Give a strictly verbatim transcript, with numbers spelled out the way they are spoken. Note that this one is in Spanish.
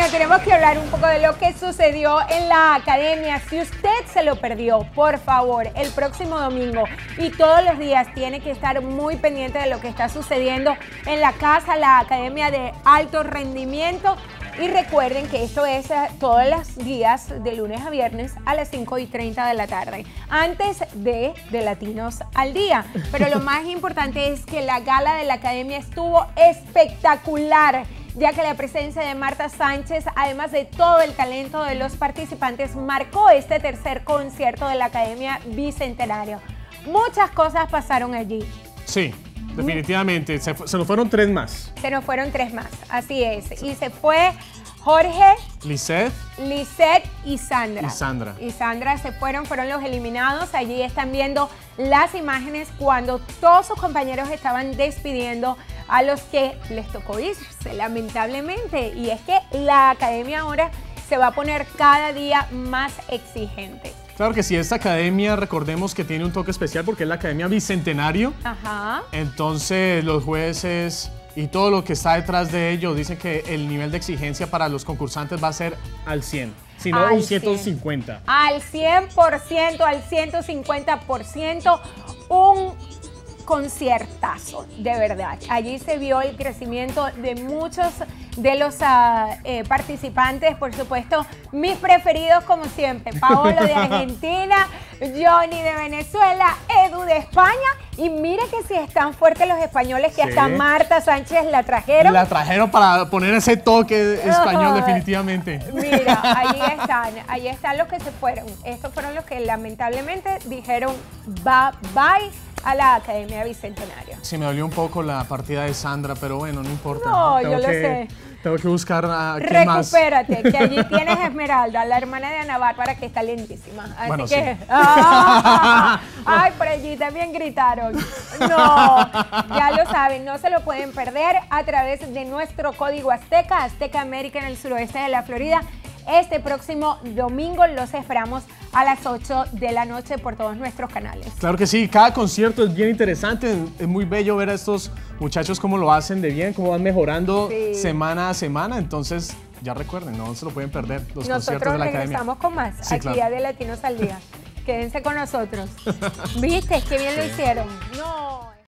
tenemos que hablar un poco de lo que sucedió en la academia. Si usted se lo perdió, por favor, el próximo domingo y todos los días tiene que estar muy pendiente de lo que está sucediendo en la casa, la Academia de Alto Rendimiento. Y recuerden que esto es todos los días de lunes a viernes a las cinco y treinta de la tarde, antes de, de Latinos al Día. Pero lo más importante es que la gala de la academia estuvo espectacular, ya que la presencia de Marta Sánchez, además de todo el talento de los participantes, marcó este tercer concierto de la Academia Bicentenario. Muchas cosas pasaron allí. Sí. Definitivamente, se, se nos fueron tres más. Se nos fueron tres más, así es. Y se fue Jorge, Lisette, Lisette y Sandra. Y Sandra. Y Sandra se fueron, fueron los eliminados. Allí están viendo las imágenes cuando todos sus compañeros estaban despidiendo a los que les tocó irse, lamentablemente. Y es que la academia ahora se va a poner cada día más exigente. Claro que sí, esta academia, recordemos que tiene un toque especial porque es la Academia Bicentenario. Ajá. Entonces, los jueces y todo lo que está detrás de ello dicen que el nivel de exigencia para los concursantes va a ser al cien, si no un ciento cincuenta. Al cien por ciento, al ciento cincuenta por ciento, un conciertazo, de verdad. Allí se vio el crecimiento de muchos de los uh, eh, participantes, por supuesto, mis preferidos como siempre, Paolo de Argentina, Johnny de Venezuela, Edu de España, y mira que si están fuertes los españoles, que sí, hasta Marta Sánchez la trajeron. La trajeron para poner ese toque español, uh, definitivamente. Mira, ahí están, ahí están los que se fueron. Estos fueron los que lamentablemente dijeron bye bye a la Academia Bicentenario. Sí, me dolió un poco la partida de Sandra, pero bueno, no importa. No, tengo yo lo que, sé. Tengo que buscar a quién más. Recupérate, que allí tienes a Esmeralda, la hermana de Ana Bárbara, que está lindísima. Así bueno, que... sí. ¡Ah! Ay, por allí también gritaron. No, ya lo saben, no se lo pueden perder a través de nuestro código Azteca, Azteca América en el suroeste de la Florida. Este próximo domingo los esperamos a las ocho de la noche por todos nuestros canales. Claro que sí, cada concierto es bien interesante, es muy bello ver a estos muchachos cómo lo hacen de bien, cómo van mejorando sí. semana a semana, entonces ya recuerden, no se lo pueden perder los nosotros conciertos de la academia. Nosotros regresamos con más, sí, aquí claro. de Latinos al Día. Quédense con nosotros. ¿Viste? Qué bien sí. lo hicieron. No.